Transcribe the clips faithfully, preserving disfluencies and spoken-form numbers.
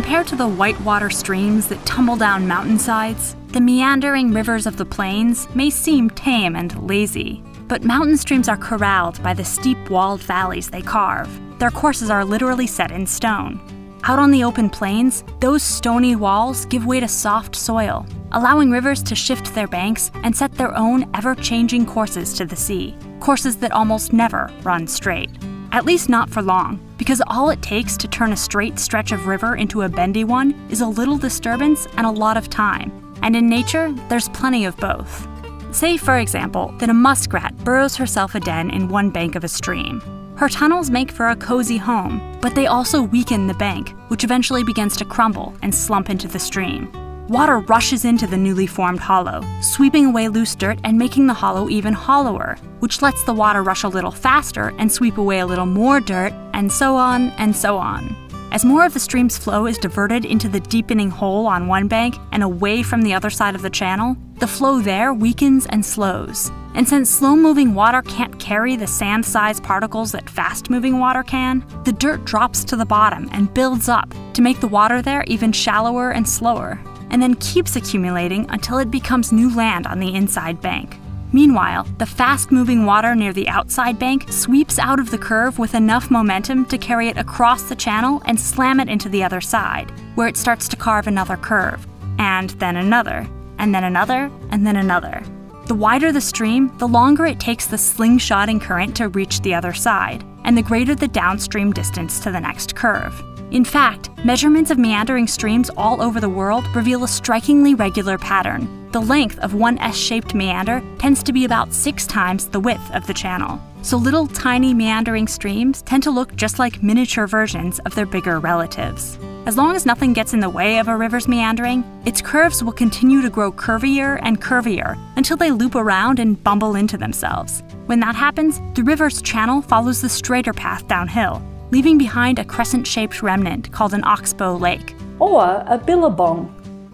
compared to the whitewater streams that tumble down mountainsides, the meandering rivers of the plains may seem tame and lazy. But mountain streams are corralled by the steep walled valleys they carve. Their courses are literally set in stone. Out on the open plains, those stony walls give way to soft soil, allowing rivers to shift their banks and set their own ever-changing courses to the sea, courses that almost never run straight. At least not for long, because all it takes to turn a straight stretch of river into a bendy one is a little disturbance and a lot of time. And in nature, there's plenty of both. Say, for example, that a muskrat burrows herself a den in one bank of a stream. Her tunnels make for a cozy home, but they also weaken the bank, which eventually begins to crumble and slump into the stream. Water rushes into the newly formed hollow, sweeping away loose dirt and making the hollow even hollower, which lets the water rush a little faster and sweep away a little more dirt, and so on and so on. As more of the stream's flow is diverted into the deepening hole on one bank and away from the other side of the channel, the flow there weakens and slows. And since slow-moving water can't carry the sand-sized particles that fast-moving water can, the dirt drops to the bottom and builds up to make the water there even shallower and slower, and then keeps accumulating until it becomes new land on the inside bank. Meanwhile, the fast-moving water near the outside bank sweeps out of the curve with enough momentum to carry it across the channel and slam it into the other side, where it starts to carve another curve, and then another, and then another, and then another. The wider the stream, the longer it takes the slingshotting current to reach the other side, and the greater the downstream distance to the next curve. In fact, measurements of meandering streams all over the world reveal a strikingly regular pattern. The length of one S-shaped meander tends to be about six times the width of the channel. So little tiny meandering streams tend to look just like miniature versions of their bigger relatives. As long as nothing gets in the way of a river's meandering, its curves will continue to grow curvier and curvier until they loop around and bumble into themselves. When that happens, the river's channel follows the straighter path downhill, leaving behind a crescent-shaped remnant called an Oxbow lake. Or a billabong.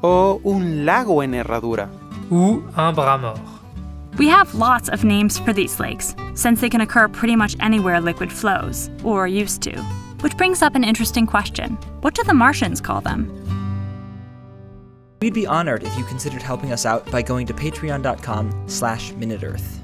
O un lago en herradura. Ou un bras mort. We have lots of names for these lakes, since they can occur pretty much anywhere liquid flows, or used to. Which brings up an interesting question. What do the Martians call them? We'd be honored if you considered helping us out by going to patreon dot com slash MinuteEarth.